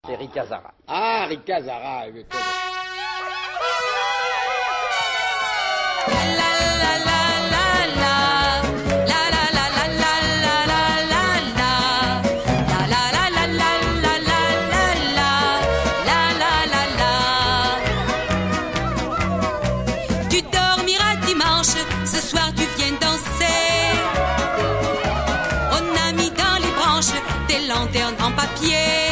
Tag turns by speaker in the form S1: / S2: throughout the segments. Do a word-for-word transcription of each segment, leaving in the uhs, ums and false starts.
S1: C'est Rika Zara.
S2: Ah, Rika Zara. Mais comment...
S3: Tu dormiras dimanche, ce soir tu viens danser. On a mis dans les branches des lanternes en papier.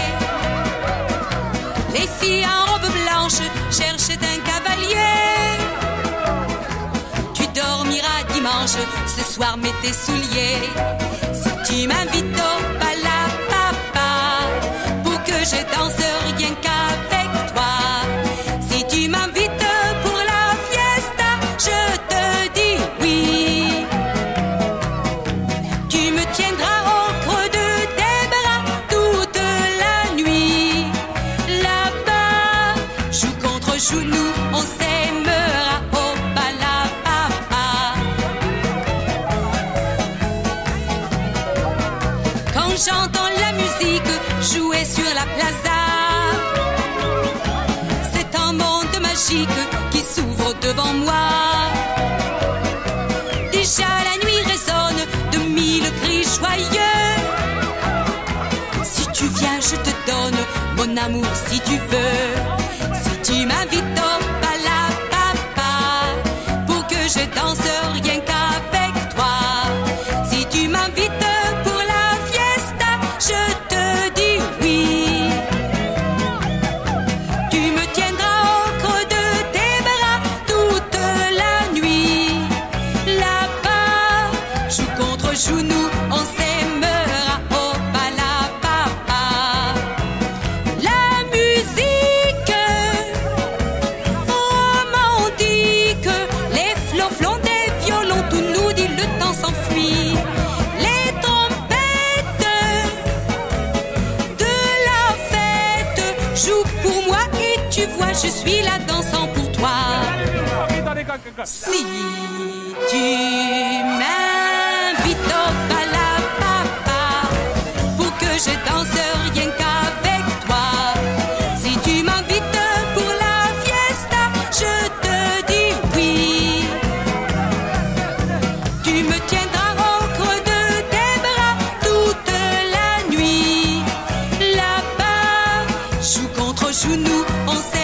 S3: Les filles en robe blanche cherchent un cavalier. Tu dormiras dimanche, ce soir mets tes souliers. Si tu m'invites au balapapa pour que je danse rien qu'avec toi. Si tu m'invites pour la fiesta, je te dis oui. Tu me tiendras au creux de tes bras toute la nuit. Là-bas, joue contre genou, on s'aimera au balapapa. Quand j'entends la musique jouer sur la plaza, c'est un monde magique qui s'ouvre devant moi. Déjà la nuit résonne de mille cris joyeux. Si tu viens, je te donne mon amour si tu veux. Si tu m'invites au balapapa pour que je danse rien qu'avec toi. Si tu m'invites pour la fiesta, je te dis oui. Tu me tiendras au creux de tes bras toute la nuit. Là-bas, joue contre genou, on s'aimera au balapapa. La musique romantique, les flonflons des violons, tout nous dit le temps s'enfuit. Les trompettes de la fête jouent pour moi et tu vois, je suis là dansant pour toi. Si tu m'invites au balapapa pour que je danse rien qu'avec toi. Si tu m'invites pour la fiesta, je te dis oui. Tu me tiendras au creux de tes bras toute la nuit. Là-bas, joue contre genou, on s'aime.